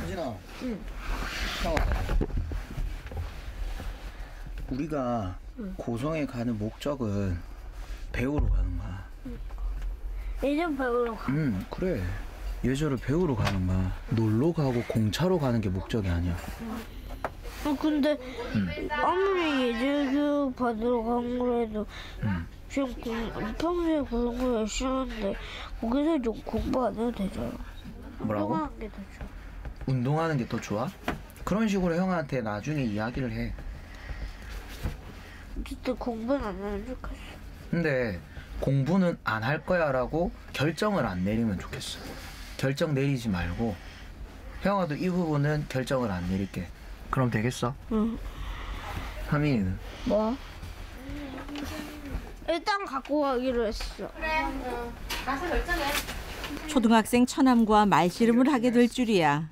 하진아. 응. 우리가 고성에 가는 목적은 배우러 가는 거야. 예절 배우러 가. 그래. 예절을 배우러 가는 거야. 놀러 가고 공차로 가는 게 목적이 아니야. 근데 아무리 예절 교육 받으러 간 거라도 지금 평소에 그런 거 열심히 하는데 거기서 좀 공부 안 해도 되잖아. 뭐라고? 운동하는 게 더 좋아. 운동하는 게 더 좋아? 그런 식으로 형한테 나중에 이야기를 해. 어쨌든 공부는 안 하면 좋겠어. 근데 공부는 안 할 거야 라고 결정을 안 내리면 좋겠어. 결정 내리지 말고 형아도 이 부분은 결정을 안 내릴게. 그럼 되겠어? 응. 하민이는? 뭐? 일단 갖고 가기로 했어. 그래. 가서 결정해. 초등학생 처남과 말씨름을 하게 될 줄이야.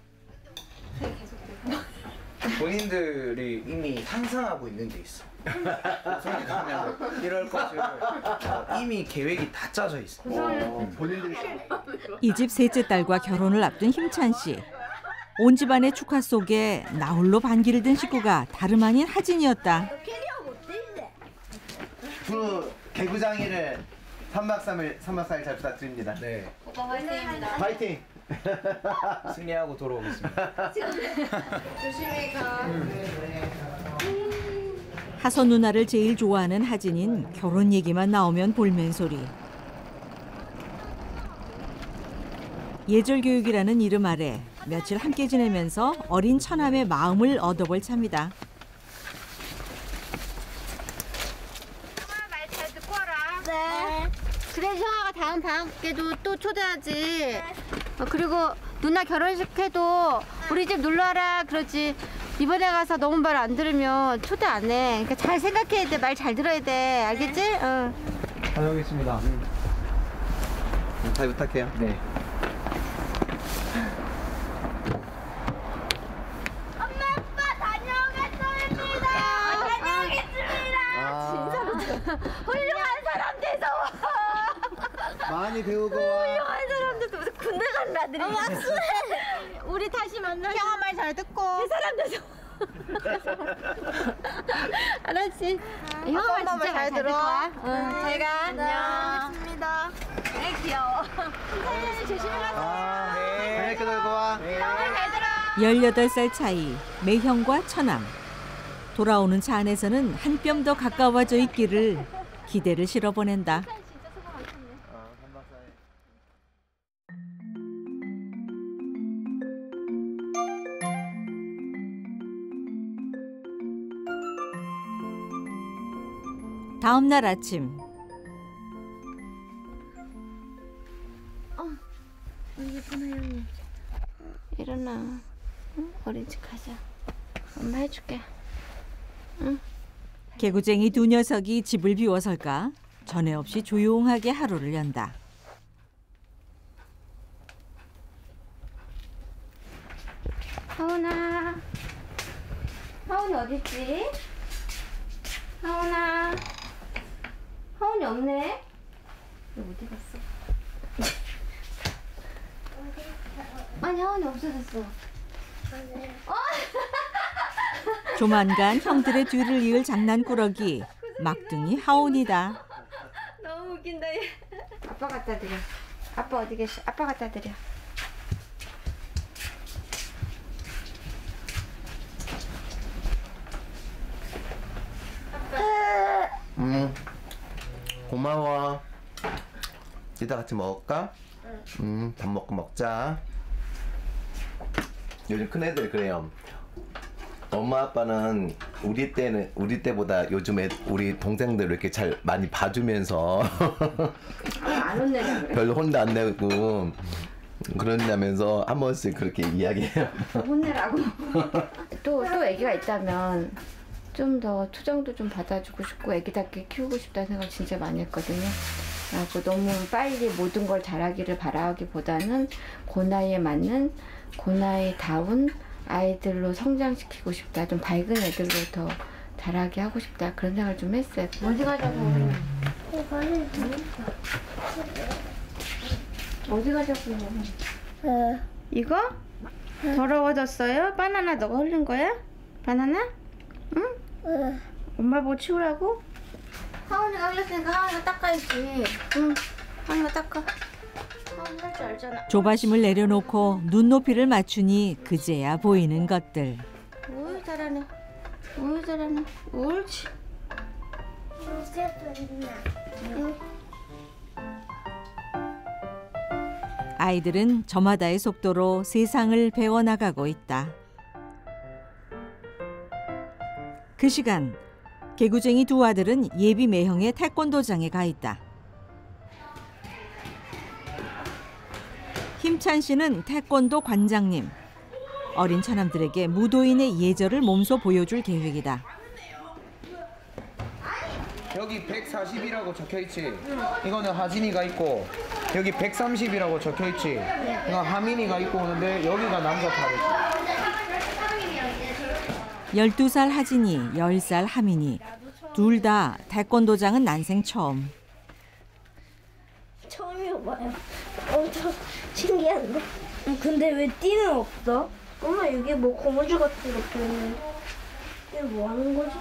본인들이 이미 상상하고 있는 게 있어. 고성에 가면 이럴 것을 이미 계획이 다 짜져 있어. 본인들이 이 집 셋째 딸과 결혼을 앞둔 힘찬 씨. 온 집안의 축하 속에 나홀로 반기를 든 식구가 다름 아닌 하진이었다. 그 개구장이를 3박 4일 잘 부탁드립니다. 네. 오빠 화이팅입니다. 파이팅! 승리하고 돌아오겠습니다. 조심히 가. 하선 누나를 제일 좋아하는 하진인 결혼 얘기만 나오면 볼멘소리. 예절 교육이라는 이름 아래 며칠 함께 지내면서 어린 처남의 마음을 얻어볼 차입니다. 말 잘 듣고 와라. 네. 그래 형아가 다음 방학에도 또 초대하지. 그리고 누나 결혼식 해도 우리 집 놀러 와라 그러지. 이번에 가서 너무 말 안 들으면 초대 안 해. 그러니까 잘 생각해야 돼. 말 잘 들어야 돼. 알겠지? 응. 다녀오겠습니다. 잘 부탁해요. 네. 엄마 아빠 다녀오겠습니다. 다녀오겠습니다. 훌륭한 사람 돼서 와. 많이 배우고 와. 훌륭한 사람들 무슨 군대 간 아들이. 우리 다시 만나자. 형아 말 잘 듣고. 그 사람 돼서. 알았지? 형아 말 진짜 잘 들어. 응. 잘 가. 안녕. 좋습니다. 네 귀여워. 선생님 조심히 가세요. 네. 재밌게 놀고 와. 잘 들어. 18살 차이, 매형과 처남. 돌아오는 차 안에서는 한 뼘 더 가까워져 있기를 기대를 실어 보낸다. 다음 날 아침. 예쁘나 형님. 일어나. 응? 어린이집 가자. 엄마 해줄게. 개구쟁이 두 녀석이 집을 비워설까 전에 없이 조용하게 하루를 연다. 하은아. 하은이 어딨지? 하은아. 하은이 없네? 어디 갔어? 아니 하은이 없어졌어. 조만간 형들의 뒤를 이을 장난꾸러기 막둥이 하온이다. 너무 웃긴다 얘. 아빠 갖다 드려. 아빠 어디 계셔? 아빠 갖다 드려. 고마워. 이따 같이 먹을까? 밥 먹고 먹자. 요즘 큰애들 그래요. 엄마 아빠는 우리 때보다 요즘에 우리 동생들 이렇게 잘 많이 봐주면서 안 혼내려 그래. 별로 혼도 안 내고 그런다면서 한 번씩 그렇게 이야기해요. 혼내라고. 또 애기가 있다면 좀 더 투정도 좀 받아주고 싶고 애기답게 키우고 싶다는 생각 진짜 많이 했거든요. 그래서 너무 빨리 모든 걸 잘하기를 바라기보다는 그 나이에 맞는 그 나이다운 아이들로 성장시키고 싶다. 좀 밝은 애들로 더 자라게 하고 싶다. 그런 생각을 좀 했어요. 어디 가자고. 어디 가자고. 이거? 더러워졌어요? 바나나 너가 흘린 거야? 바나나? 응? 엄마 보고 치우라고? 하은이가 흘렸으니까 하은이가 닦아야지. 응, 하은이가 닦아. 하은이 할 줄 알잖아. 조바심을 내려놓고 눈높이를 맞추니 그제야 보이는 것들. 오유 잘하네. 오유 잘하네. 옳지. 아이들은 저마다의 속도로 세상을 배워나가고 있다. 그 시간 개구쟁이 두 아들은 예비 매형의 태권도장에 가 있다. 힘찬 씨는 태권도 관장님. 어린 처남들에게 무도인의 예절을 몸소 보여줄 계획이다. 여기 140이라고 적혀있지? 이거는 하진이가 있고 여기 130이라고 적혀있지? 이거 하민이가 있고 오는데 여기가 남자 팔이지. 12살 하진이, 10살 하민이. 둘 다 태권도장은 난생 처음. 처음이어봐요. 엄청 신기한데? 근데 왜 띠는 없어? 엄마 여기 뭐 고무줄 같은 것도 있는데 이게 뭐 하는 거지?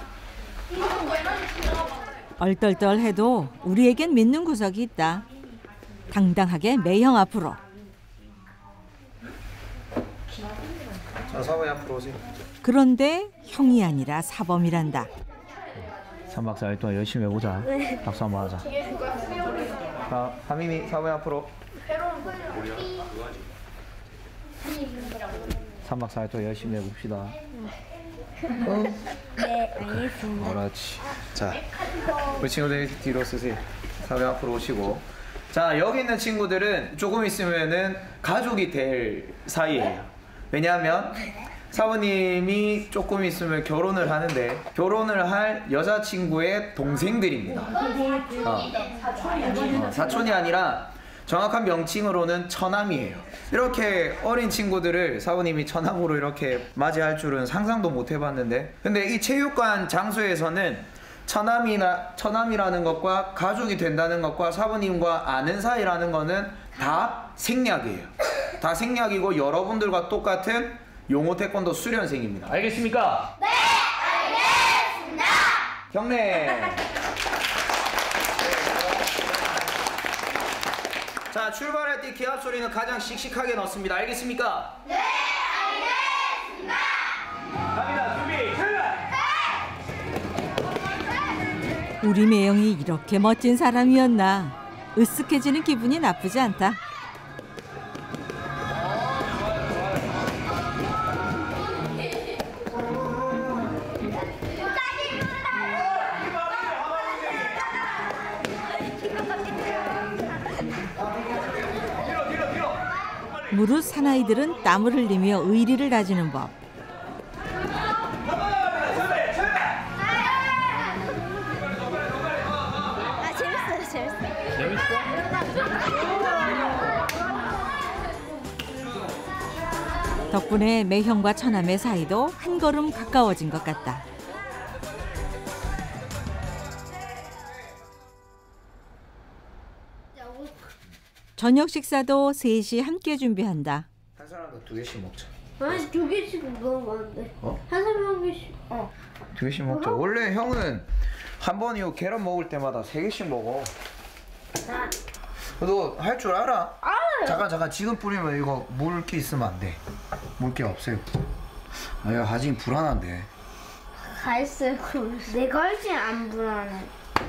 얼떨떨해도 우리에겐 믿는 구석이 있다. 당당하게 매형 앞으로. 자, 사부님 앞으로 오세요. 그런데 형이 아니라 사범이란다. 3박 4일 동안 열심히 해보자. 박수 한번 하자. 자, 하민이 사부님 앞으로. 3박 4일 동안 열심히 해봅시다. 네, 알겠습니다. 그렇지. 자, 우리 친구들 뒤로 쓰세요. 사부님 앞으로 오시고. 자, 여기 있는 친구들은 조금 있으면은 가족이 될 사이예요. 왜냐하면 사부님이 조금 있으면 결혼을 하는데 결혼을 할 여자친구의 동생들입니다. 사촌이 아니라 정확한 명칭으로는 처남이에요. 이렇게 어린 친구들을 사부님이 처남으로 이렇게 맞이할 줄은 상상도 못 해봤는데, 근데 이 체육관 장소에서는 처남이라는 것과 가족이 된다는 것과 사부님과 아는 사이라는 거는 다 생략이에요. 다 생략이고 여러분들과 똑같은 용호 태권도 수련생입니다. 알겠습니까? 네, 알겠습니다. 경례. 자, 출발할 때 기합 소리는 가장 씩씩하게 넣습니다. 알겠습니까? 네, 알겠습니다. 갑니다. 준비, 출발! 우리 매형이 이렇게 멋진 사람이었나. 으쓱해지는 기분이 나쁘지 않다. 무릇 사나이들은 땀을 흘리며 의리를 다지는 법. 아, 재밌어요. 덕분에 매형과 처남의 사이도 한 걸음 가까워진 것 같다. 저녁 식사도 셋이 함께 준비한다. 한 사람당 2개씩 먹자. 아니, 2개씩 먹으면 안 돼. 어? 한 사람 1개씩. 2개씩 먹자. 원래 형은 한 번 이거 계란 먹을 때마다 3개씩 먹어. 너 할 줄 알아? 알아요. 잠깐 지금 뿌리면 이거 물기 있으면 안 돼. 물기 없애요. 아, 야, 하진 불안한데. 다 했어요. 내가 할지 안 불안해.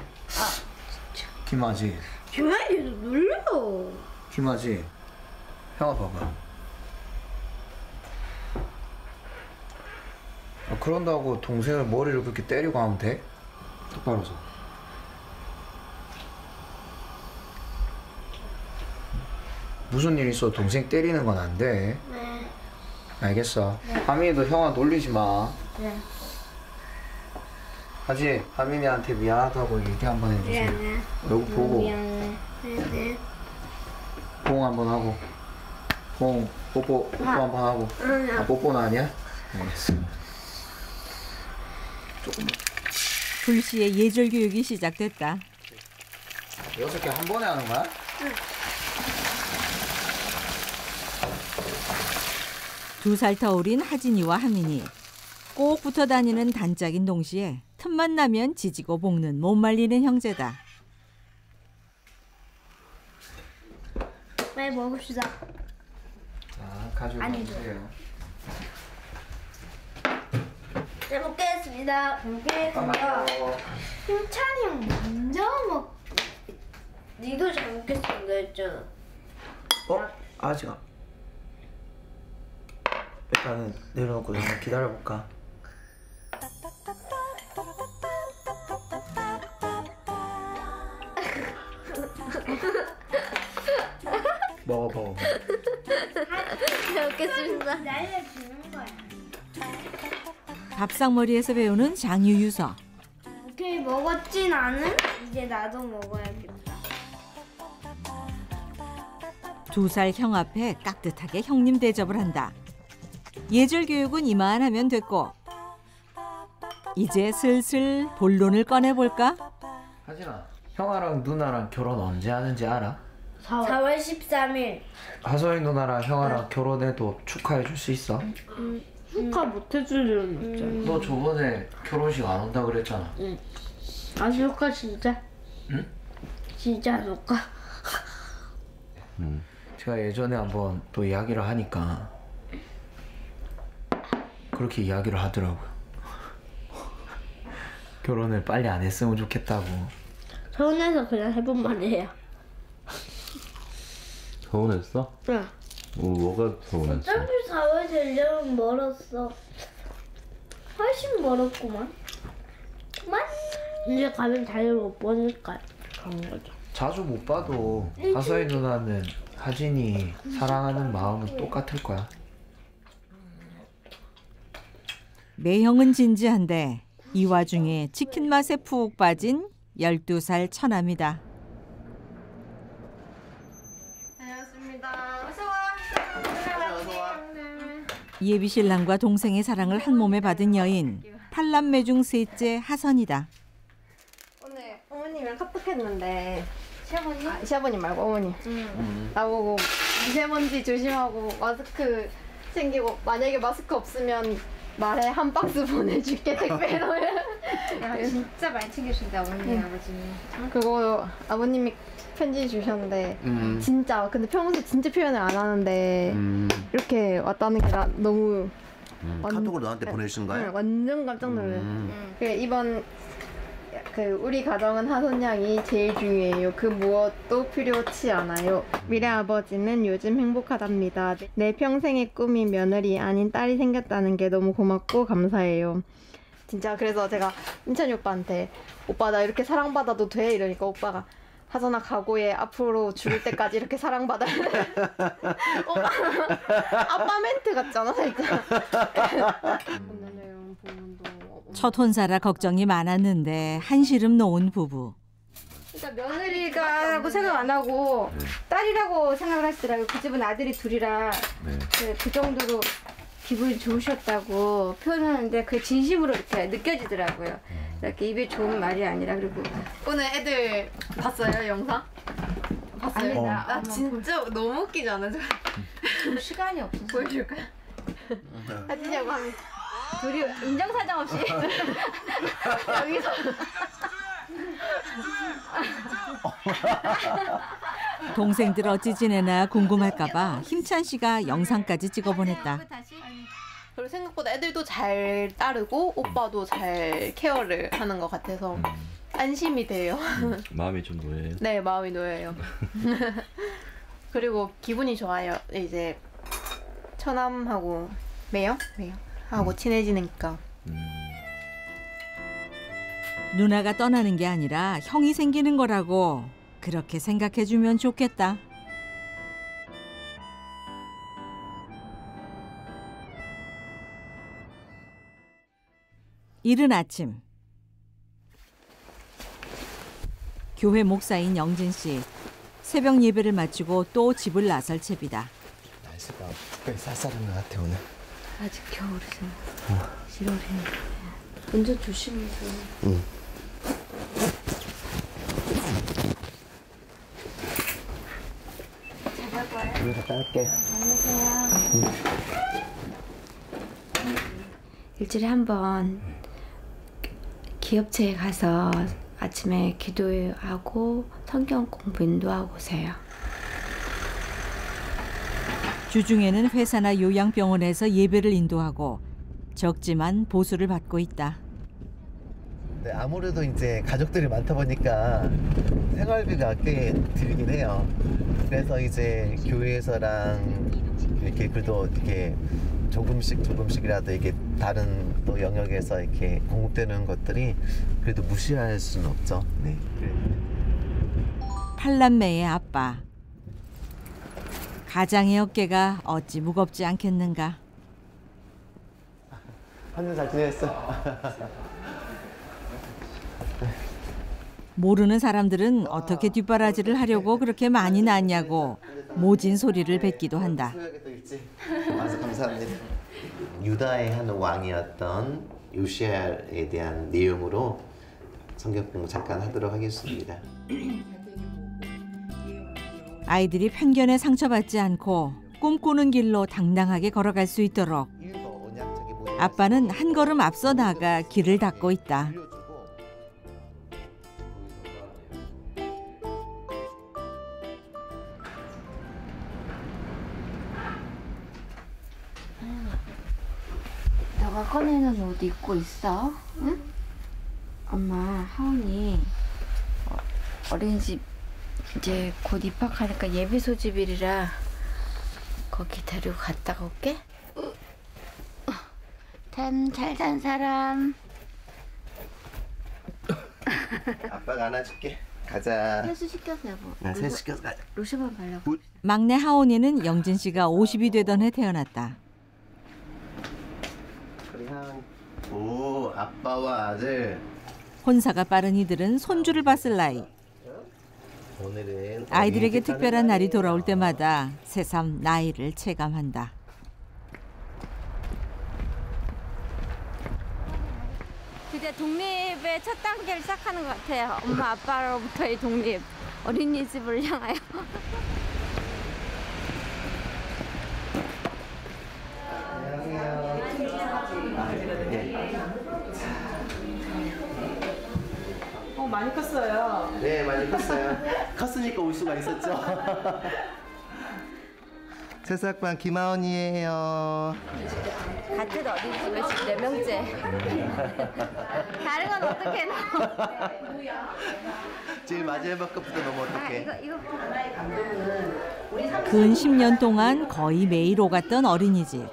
김하진. 조용히 눌려. 김하진. 형아 봐봐. 아, 그런다고 동생을 머리를 그렇게 때리고 하면 돼? 똑바로 서. 무슨 일 있어 동생 때리는 건 안 돼. 네. 알겠어. 하민이도 형아 놀리지 마. 네. 하지, 하민이한테 미안하다고 얘기 한번 해주세요. 미안해. 여기 보고 미안해. 네. 뽀 한번 하고 뽀 뽀뽀 한번 하고. 아, 뽀뽀는 아니야? 알겠어. 조금만. 불시에 예절 교육이 시작됐다. 6개 한 번에 하는 거야? 2살 터울인 하진이와 하민이 꼭 붙어 다니는 단짝인 동시에 틈만 나면 지지고 볶는 못 말리는 형제다. 빨리 먹읍시다. 자, 가지고 아니죠. 오세요. 잘 먹겠습니다. 잘 먹겠습니다. 힘찬이 형 먼저 먹. 니도 잘 먹겠습니다 했잖아. 아직 안. 일단은 내려놓고 좀 기다려볼까? 먹어. 잘 먹겠습니다. 날려주는 거야. 밥상머리에서 배우는 장유유서. 오케이, 먹었지 나는? 이제 나도 먹어야겠다. 2살 형 앞에 깍듯하게 형님 대접을 한다. 예절 교육은 이만하면 됐고 이제 슬슬 본론을 꺼내볼까? 하진아, 형아랑 누나랑 결혼 언제 하는지 알아? 4월 13일. 하소희 누나랑 형아랑 결혼해도 축하해 줄 수 있어? 축하 못 해줄 일은 없잖아. 너 저번에 결혼식 안 온다 그랬잖아. 아, 축하 진짜? 응? 진짜 좋까? 제가 예전에 한번 또 이야기를 하니까 그렇게 이야기를 하더라고요. 결혼을 빨리 안 했으면 좋겠다고. 서운해서 그냥 해본 말이에요. 서운했어? 응. 뭐가 서운했어? 어차피 4월 되려면 멀었어. 훨씬 멀었구만. 이제 가면 자유를 못 보니까 그런 거죠. 자주 못 봐도 하소희 누나는 하진이 사랑하는 마음은 똑같을 거야. 매형은 진지한데 이 와중에 치킨 맛에 푹 빠진 12살 처남이다. 예비 신랑과 동생의 사랑을 한 몸에 받은 여인, 8남매 중 셋째 하선이다. 오늘 어머님이랑 카톡했는데 시아버님 말고 어머님 나보고 미세먼지 조심하고 마스크 챙기고 만약에 마스크 없으면 말해 한 박스 보내줄게 택배로. 야, 진짜 많이 챙겨준다 어머니 아버지는. 그거 아버님이 편지 주셨는데 진짜 근데 평소에 진짜 표현을 안 하는데 이렇게 왔다는 게 나 너무 카톡을 너한테 보내주신 거야? 응, 완전 깜짝 놀랐어. 그래, 이번 우리 가정은 하선 양이 제일 중요해요. 그 무엇도 필요치 않아요. 미래 아버지는 요즘 행복하답니다. 내 평생의 꿈이 며느리 아닌 딸이 생겼다는 게 너무 고맙고 감사해요. 진짜 그래서 제가 인찬이 오빠한테 오빠 나 이렇게 사랑받아도 돼? 이러니까 오빠가 하선아 각오해. 앞으로 죽을 때까지 이렇게 사랑받아야 돼. 아빠 멘트 같잖아 살짝. 첫 혼사라 걱정이 많았는데 한시름 놓은 부부. 그러니까 며느리가라고 생각 안 하고 딸이라고 생각을 하시더라고요. 그 집은 아들이 둘이라 그 정도로 기분이 좋으셨다고 표현하는데 그게 진심으로 이렇게 느껴지더라고요. 이렇게 입이 좋은 말이 아니라. 그리고 오늘 애들 봤어요 영상? 봤어요? 나 진짜 너무 웃기지 않아? 시간이 없어서 보여줄까? 하진이하고 하면 둘이 인정사정 없이 여기서 동생들 어찌 지내나 궁금할까봐 힘찬 씨가 영상까지 찍어 보냈다. 그리고 생각보다 애들도 잘 따르고 오빠도 잘 케어를 하는 것 같아서 안심이 돼요. 마음이 좀 놓여요. 네, 마음이 놓여요. 그리고 기분이 좋아요. 이제 처남하고 매형하고 친해지니까. 누나가 떠나는 게 아니라 형이 생기는 거라고 그렇게 생각해주면 좋겠다. 이른 아침 교회 목사인 영진 씨 새벽 예배를 마치고 또 집을 나설 채비다. 날씨가 특별히 쌀쌀한 것 같아 오늘. 아직 겨울이잖아. 7월에 운전 조심해서. 여기서 딸게. 안녕하세요. 일주일에 한 번 기업체에 가서 아침에 기도하고 성경 공부 인도하고 오세요. 주중에는 회사나 요양병원에서 예배를 인도하고 적지만 보수를 받고 있다. 네, 아무래도 이제 가족들이 많다 보니까 생활비가 꽤 들긴 해요. 그래서 이제 교회에서랑 이렇게 그래도 이렇게 조금씩이라도 이게 다른 또 영역에서 이렇게 공급되는 것들이 그래도 무시할 수는 없죠. 네. 팔남매의 아빠. 가장의 어깨가 어찌 무겁지 않겠는가. 한주 잘 지냈어? 모르는 사람들은 어떻게 뒷바라지를 하려고 그렇게 많이 낳냐고 모진 소리를 뱉기도 한다. 와서 감사합니다. 유다의 한 왕이었던 요시아에 대한 내용으로 성경 공부 잠깐 하도록 하겠습니다. 아이들이 편견에 상처받지 않고 꿈꾸는 길로 당당하게 걸어갈 수 있도록 아빠는 한 걸음 앞서 나가 길을 닦고 있다. 너가 꺼내놓은 옷 입고 있어? 응? 엄마 하은이 어린이집 이제 곧 입학하니까 예비 소집일이라 거기 데리고 갔다가 올게. 잠 잘 잔 사람. 아빠가 안아줄게. 가자. 세수 시켜서 여보. 세수 시켜서 가자. 로션만 발라고. 막내 하온이는 영진 씨가 50이 되던 해 태어났다. 오, 아빠와 아들. 혼사가 빠른 이들은 손주를 봤을 나이. 오늘은 아이들에게 특별한 날이 돌아올 때마다 새삼 나이를 체감한다. 드디어 독립의 첫 단계를 시작하는 것 같아요. 엄마 아빠로부터의 독립. 어린이집을 향하여. 많이 컸어요. 네, 많이 컸어요. 컸으니까 올 수가 있었죠. 새싹반 김하은이에요. 같은 어린이집에 지금 4명째. 다른 건 어떻게 넣어? 제일 마지막 것부터 너무 어떡해. 근 10년 동안 거의 매일 오갔던 어린이집.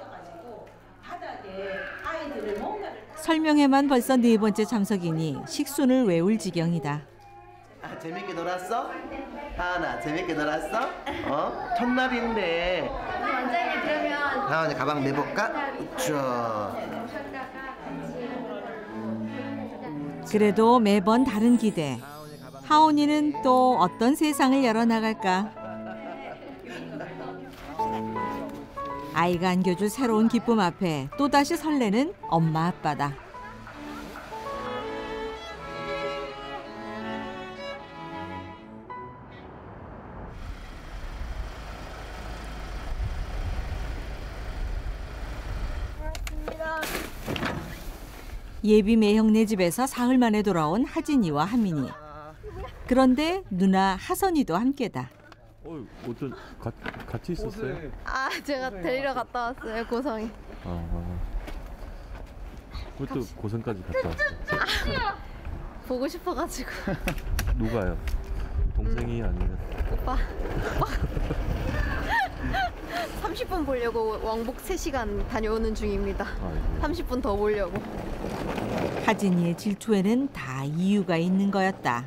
설명회만 벌써 4번째 참석이니 식순을 외울 지경이다. 아, 재밌게 놀았어? 하은아, 재밌게 놀았어? 첫날인데. 원장님 그러면 하은이 가방 내볼까? 저. 그래도 매번 다른 기대. 하온이는 또 어떤 세상을 열어나갈까? 아이가 안겨줄 새로운 기쁨 앞에 또다시 설레는 엄마 아빠다. 예비 매형네 집에서 사흘 만에 돌아온 하진이와 하민이. 그런데 누나 하선이도 함께다. 어떤 같이 있었어요? 아, 제가 데리러 갔다 왔어요, 고성에. 그것도 고성까지 갔다 왔어요. 보고 싶어가지고. 누가요? 동생이 아니면? 오빠. 30분 보려고 왕복 3시간 다녀오는 중입니다. 30분 더 보려고. 하진이의 질투에는 다 이유가 있는 거였다.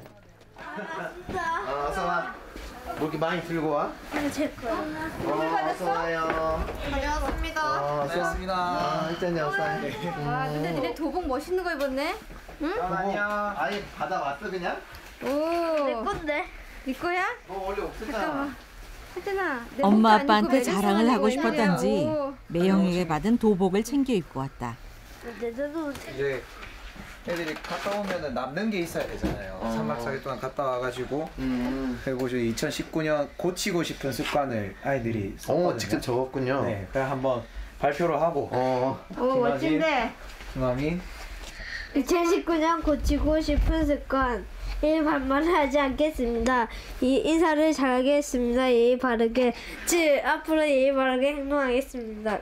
어서 와. 뭐 이렇게 많이 들고 와? 제 거야. 어서 와요. 다녀왔습니다. 고맙습니다. 일단이 어서 와요. 아, 근데 니네 도복 멋있는 거 입었네? 응? 아니야. 아예 받아왔어 그냥? 오. 내 건데. 네 거야? 원래 없었잖아. 하진아. 엄마 아빠한테 자랑을 하고 싶었던지 매형에게 받은 도복을 챙겨 입고 왔다. 이제 애들이 갔다 오면은 남는 게 있어야 되잖아요. 3박 4일 동안 갔다 와가지고 그리고 2019년 고치고 싶은 습관을 아이들이 썼거든요. 직접 적었군요. 네, 그래 한번 발표를 하고. 오, 멋진데. 중화민. 2019년 고치고 싶은 습관. 1. 반말하지 않겠습니다. 2. 인사를 잘하겠습니다. 2. 바르게. 7. 앞으로 예의 바르게 행동하겠습니다.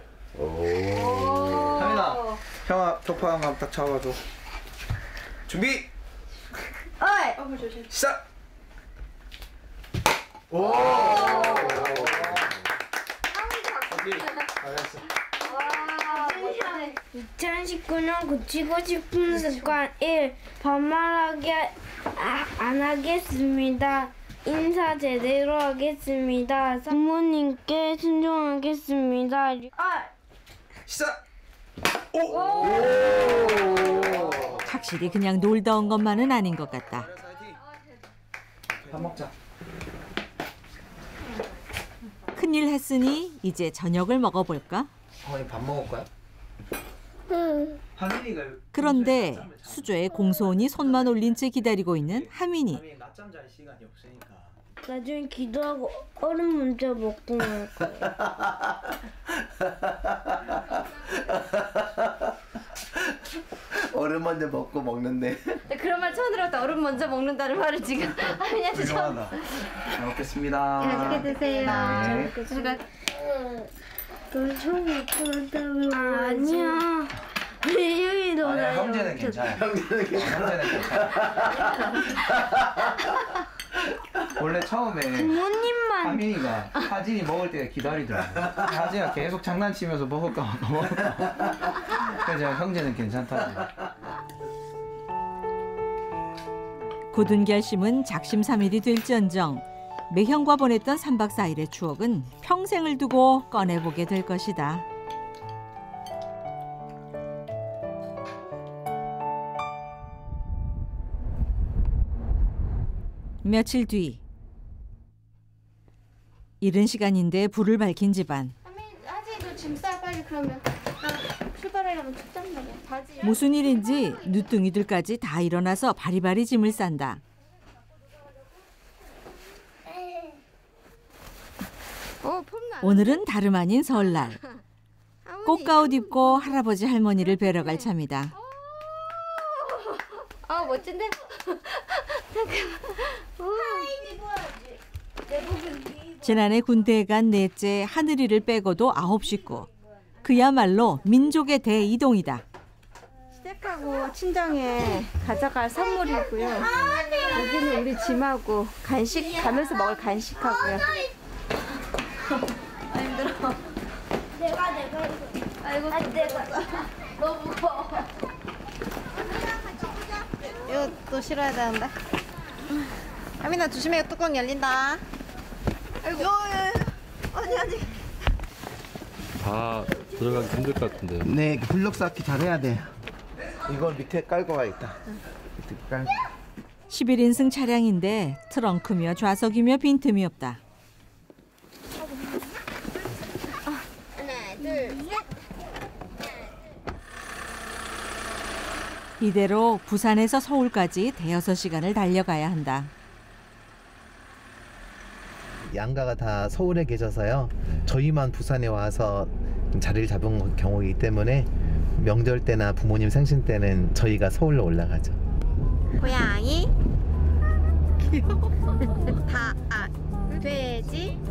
하민아, 형아 격파 한번 딱 잡아줘. 준비. 어이! 시작. 오. 잘했어. 2019년 고치고 싶은 습관 1. 반말하게 안 하겠습니다. 인사 제대로 하겠습니다. 부모님께 순종하겠습니다. 시작. 오. 확실히 그냥 놀다 온 것만은 아닌 것 같다. 밥 먹자. 큰일 했으니 이제 저녁을 먹어볼까? 어머니 밥 먹을 거야? 하민이가 그런데 수조에 공소원이 손만 올린 채 기다리고 있는 하민이. 하민이 낮잠 잘 시간이 없으니까. 나중에 기도하고 얼음 먼저 먹고 말 거예요. 얼음 먼저 먹고 먹는데. 그런 말 처음 들었다. 얼음 먼저 먹는다는 말을 지금 하민이한테 처음. 잘 먹겠습니다. 맛있게 드세요. 네. 제가 너 처음 먹고 난다면 아니야. 여기도 아니야, 형제는 괜찮아. 형제는 괜찮아. 원래 처음에 부모님만 하민이가 하진이 먹을 때 기다리더라고. 하진이가 계속 장난치면서 먹을까 그래서 제가 형제는 괜찮다고. 굳은 결심은 작심삼일이 될지언정 매형과 보냈던 3박 4일의 추억은 평생을 두고 꺼내보게 될 것이다. 며칠 뒤 이른 시간인데 불을 밝힌 집안. 하진이도 짐 싸 빨리. 그러면 출발하려면 춥단 말이야. 바지. 무슨 일인지 늦둥이들까지 다 일어나서 바리바리 짐을 싼다. 오늘은 다름 아닌 설날. 꽃가옷 입고 할아버지 할머니를 뵈러 갈 참이다. 아 멋진데? 지난해 군대에 간 넷째 하늘이를 빼고도 9식구. 그야말로 민족의 대이동이다. 시댁하고 친정에 가져갈 선물이고요. 여기는 우리 짐하고 간식 가면서 먹을 간식하고요. 힘들어. 내가 아이고. 내가 너무 무거워. 이거 또 실어야 되는데. 하민아 조심해, 뚜껑 열린다. 아이고. 아니. 다 들어가기 힘들 것 같은데. 네, 블록 쌓기 잘해야 돼. 이걸 밑에 깔고 가야겠다. 밑에 깔고. 11인승 차량인데 트렁크며 좌석이며 빈틈이 없다. 하나, 둘, 셋. 이대로 부산에서 서울까지 대여섯 시간을 달려가야 한다. 양가가 다 서울에 계셔서요. 저희만 부산에 와서 자리를 잡은 경우이기 때문에 명절 때나 부모님 생신 때는 저희가 서울로 올라가죠. 고양이. 귀여워. 돼지.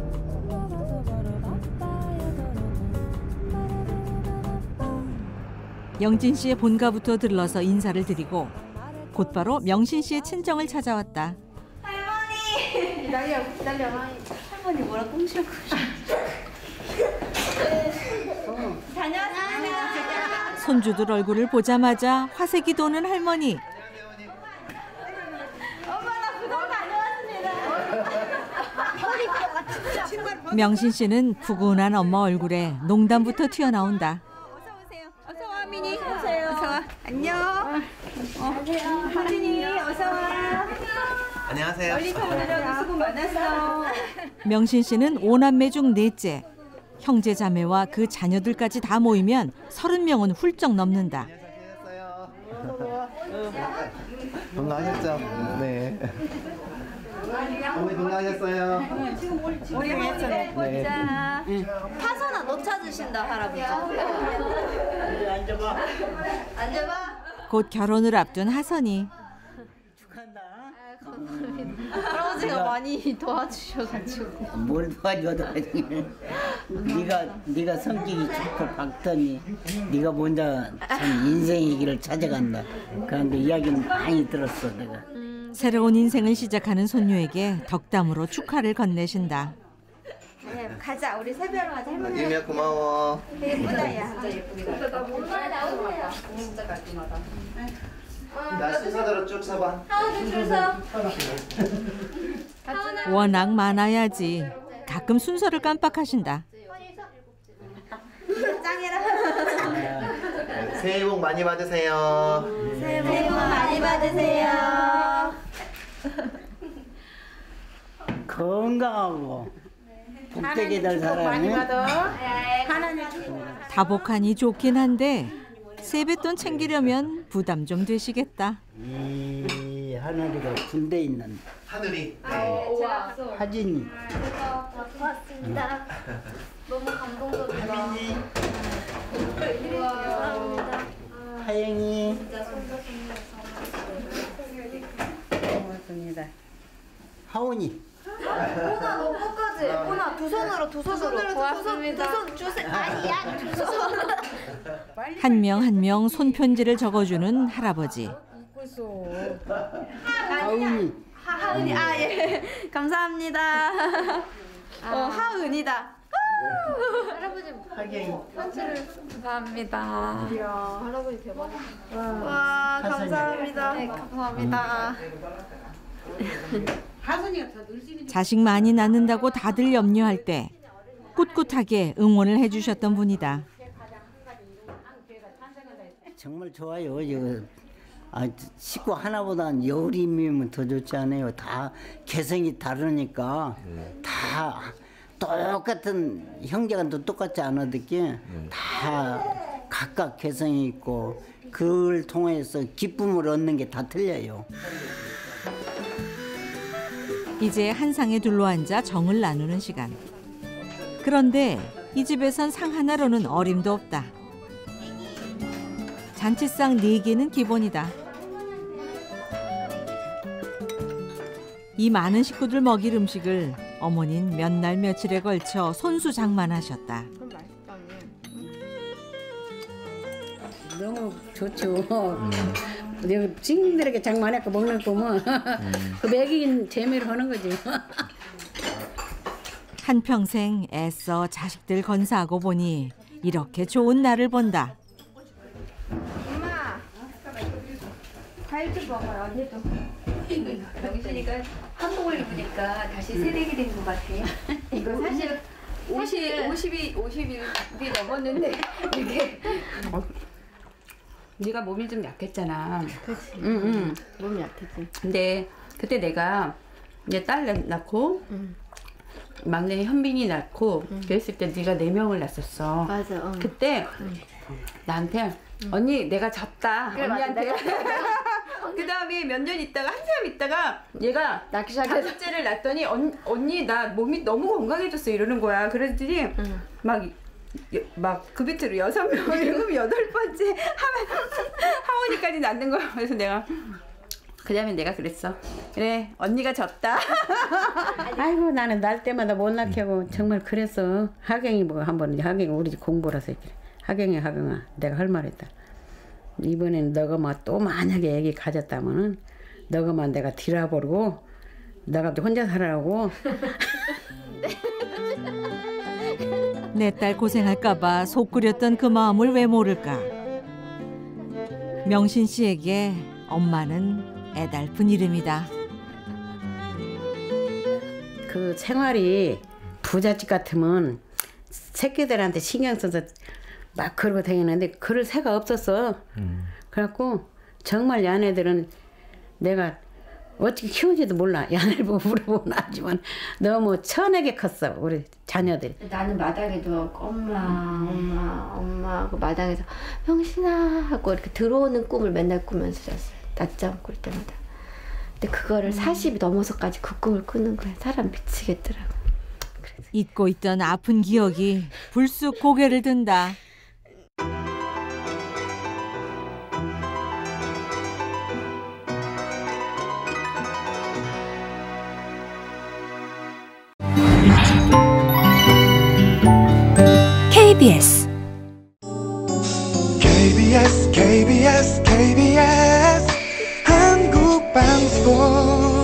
영진 씨의 본가부터 들러서 인사를 드리고 곧바로 명신 씨의 친정을 찾아왔다. 기다려. 할머니 뭐라 꽁시렁 다녀왔습니다. 손주들 얼굴을 보자마자 화색이 도는 할머니. 엄마 나 부산 다녀왔습니다. 명신 씨는 푸근한 엄마 얼굴에 농담부터 튀어나온다. 어서 와 미니. 오세요. 어서 와. 안녕. 하진이 어서 와. 안녕하세요. 멀리서 오느라고 수고 많았어. 명신 씨는 5남매 중 넷째. 형제 자매와 그 자녀들까지 다 모이면 30명은 훌쩍 넘는다. 건강하셨죠? 네. 어머니 건강하셨어요? 우리 했잖아. 네. 파선아 너 못 찾으신다 할아버지. 앉아봐. 앉아봐. 곧 결혼을 앞둔 하선이. 할아버지가 많이 도와주셔가지고. 뭘 도와줘도 네가 성격이 좋고 밝더니 네가 먼저 참 인생의 길을 찾아간다. 그런데 이야기는 많이 들었어 내가. 새로운 인생을 시작하는 손녀에게 덕담으로 축하를 건네신다. 네, 가자. 우리 새별로 가자. 할머니. 유미야 고마워. 예쁘다 야. 진짜 예쁘다. 엄마 나오세요. 진짜 깔끔하다. 나 순서대로 쭉 서봐. 하우드 줄 서. 워낙 많아야지. 가끔 순서를 깜빡하신다. 짱이라. 새해 복 많이 받으세요. 새해 복 많이 받으세요. 건강하고 복되게 될 사람이 다복하니 좋긴 한데 세뱃돈 챙기려면 부담 좀 되시겠다. 이 하늘이가 군대 있는 하늘이. 하진이. 고맙습니다. 너무 감동적이다. 감사합니다. 하영이. 고맙습니다. 하온이. 호나 너 끝까지. 호나 두 손으로 고맙습니다. 두 손 주세요. 아니야 두 손. 한 명 한 명 손편지를 적어주는 할아버지. 하은이. 하은이 예 감사합니다. 하은이다. 할아버지 하경이. 감사합니다. 이야 할아버지 대박이다. 와 감사합니다. 네 감사합니다. 자식 많이 낳는다고 다들 염려할 때 꿋꿋하게 응원을 해주셨던 분이다. 정말 좋아요. 식구 하나보다는 여울이면 더 좋지 않아요. 다 개성이 다르니까 다 똑같은 형제가 또 똑같지 않아도게 다 각각 개성이 있고 그걸 통해서 기쁨을 얻는 게 다 틀려요. 이제 한 상에 둘러앉아 정을 나누는 시간. 그런데 이 집에선 상 하나로는 어림도 없다. 잔치상 4개는 기본이다. 이 많은 식구들 먹일 음식을 어머닌 몇 날 며칠에 걸쳐 손수 장만하셨다. 너무 좋죠. 내가 친구들에게 장만했고 먹는 거면 그 먹인 재미로 하는 거지. 한평생 애써 자식들 건사하고 보니 이렇게 좋은 날을 본다. 엄마 과일 좀 먹어요. 언니도. 병신이가 한복을 입으니까 다시 새내기 된 것 같아요. 이거 사실 50이 넘었는데 이게 네가 몸이 좀 약했잖아. 그렇지. 응. 몸이 약했지. 근데 그때 내가 이제 딸 낳고 막내 현빈이 낳고 그랬을 때 네가 4명을 낳았었어. 맞아. 그때 나한테 언니 내가 졌다. 그래, 언니한테. 그 다음에 몇 년 있다가 한 사람 있다가 얘가 낳기 시작해서 5째를 낳았더니 언니 나 몸이 너무 건강해졌어 이러는 거야. 그랬더니 막 그 밑으로 6명, 7, 8번째 하원이까지 낳는 거야. 그래서 내가 그 다음에 내가 그랬어. 그래 언니가 졌다. 아이고 나는 날 때마다 못 낳게 하고 정말 그랬어. 하경이 뭐 한번 하경이 우리 집 공부라서 이렇게 하경아 내가 할 말했다. 이번에는 너가 막 또 만약에 애기 가졌다면은 너가만 내가 뒤라버리고 너가 혼자 살아라고. 내 딸 고생할까봐 속 끓였던 그 마음을 왜 모를까. 명신 씨에게 엄마는 애달픈 이름이다. 그 생활이 부잣집 같으면 새끼들한테 신경 써서 막 그러고 다니는데 그럴 새가 없었어. 그래갖고 정말 야네들은 내가 어떻게 키운지도 몰라. 야네를 물어보면 알지만 너무 천하게 컸어 우리 자녀들이. 나는 마당에도 엄마 그 마당에서 명신아 하고 이렇게 들어오는 꿈을 맨날 꾸면서 잤어요. 낮잠 꿀 때마다. 근데 그거를 40이 넘어서까지 그 꿈을 꾸는 거야. 사람 미치겠더라고. 그래서 잊고 있던 아픈 기억이 불쑥 고개를 든다. KBS 한국방송